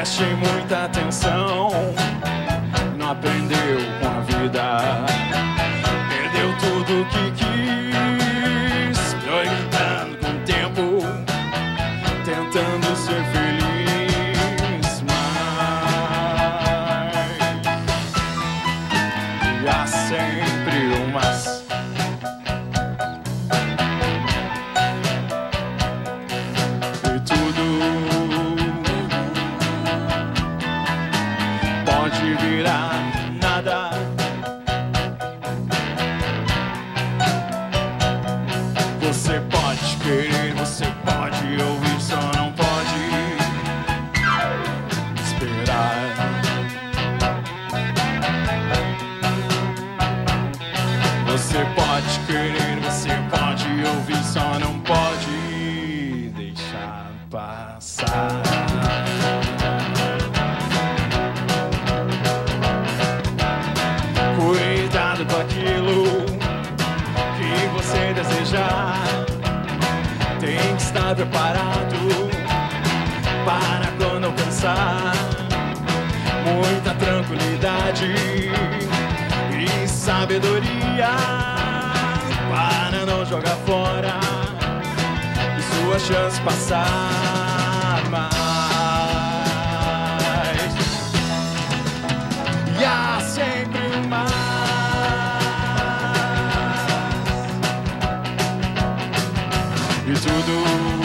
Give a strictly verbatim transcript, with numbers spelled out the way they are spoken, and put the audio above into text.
Preste muita atenção, não aprendeu com a vida, perdeu tudo que quis, foi gritando com o tempo, tentando ser feliz, mas há sempre umas e tudo pode virar nada. Você pode querer, você pode ouvir, só não pode esperar. Você pode querer, você pode ouvir, só não pode deixar passar. Cuidado com aquilo que você desejar. Tem que estar preparado para quando alcançar. Muita tranquilidade e sabedoria para não jogar fora e sua chance passar mais. E há sempre mais. E tudo